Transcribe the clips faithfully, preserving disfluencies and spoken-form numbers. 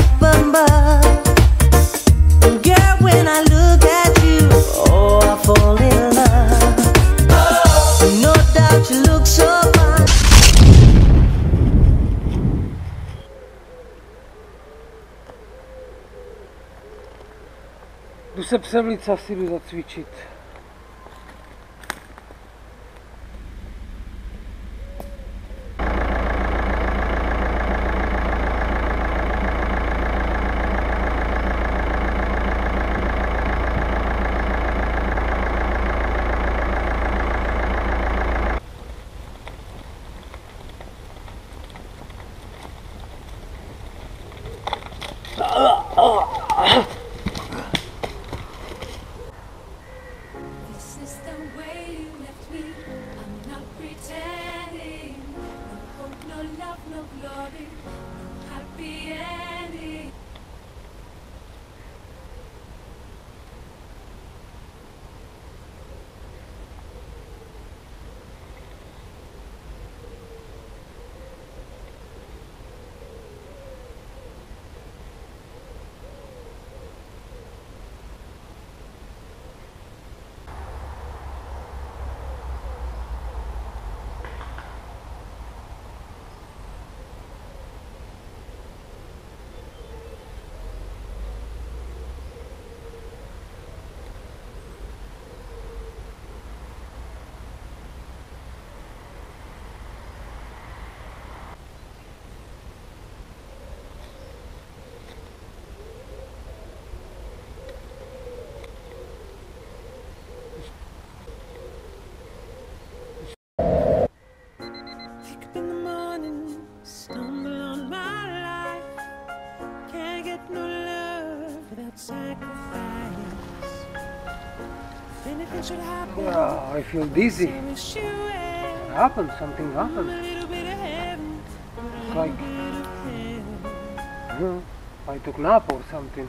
up above. Girl, when I look at you, oh, I fall in love. No doubt you look so fine. Jdu se Převlica, si jdu zacvičit. Yeah, I feel dizzy. What happened? Something happened. It's like, I don't know, I took nap or something.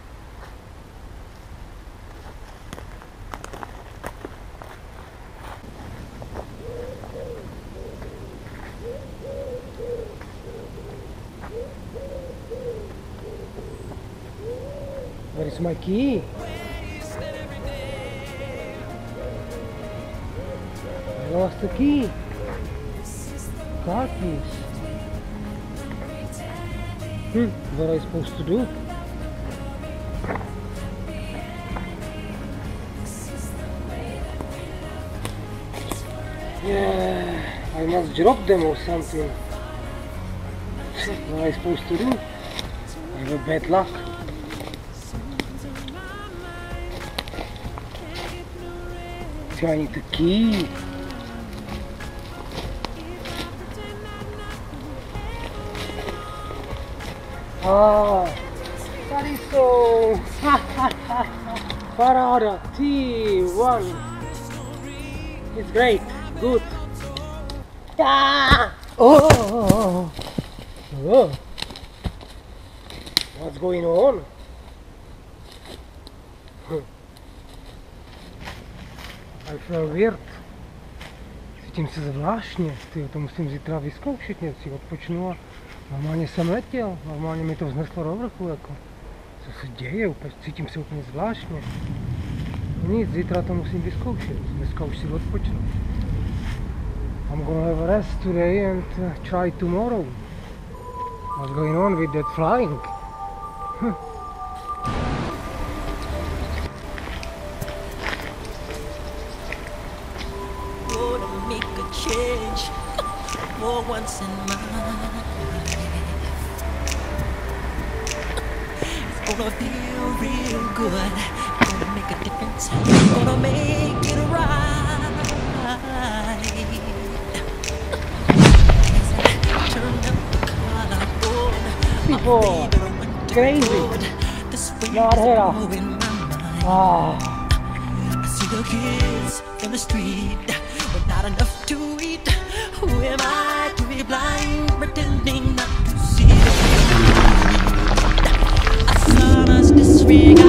Where is my key? I lost the key. Car keys. Hmm, what am I supposed to do? Yeah, I must drop them or something. What am I supposed to do? I have a bad luck. See, I need the key. Ah, Sariso! Parada T one. It's great, good. Ah! Oh! Oh! What's going on? I feel weird. Cítím se zvláštně, tyjo, to musím zítra vyzkoušet něco, odpočnu a normálně jsem letěl, normálně mi to vzneslo do vrchu, jako. Co se děje, úplně, cítím se úplně zvláštně. Nic, zítra to musím vyzkoušet, dneska už si odpočnu. I'm gonna have a rest today and uh, try tomorrow. What's going on with that flying? Huh. Change for once in my life. It's gonna feel real good. Gonna make a difference. Gonna make it right. Turn up the collar People, crazy. Not here. Ah. I see the kids in the street. Not enough to eat. Who am I to be blind, pretending not to see? I saw us disregard.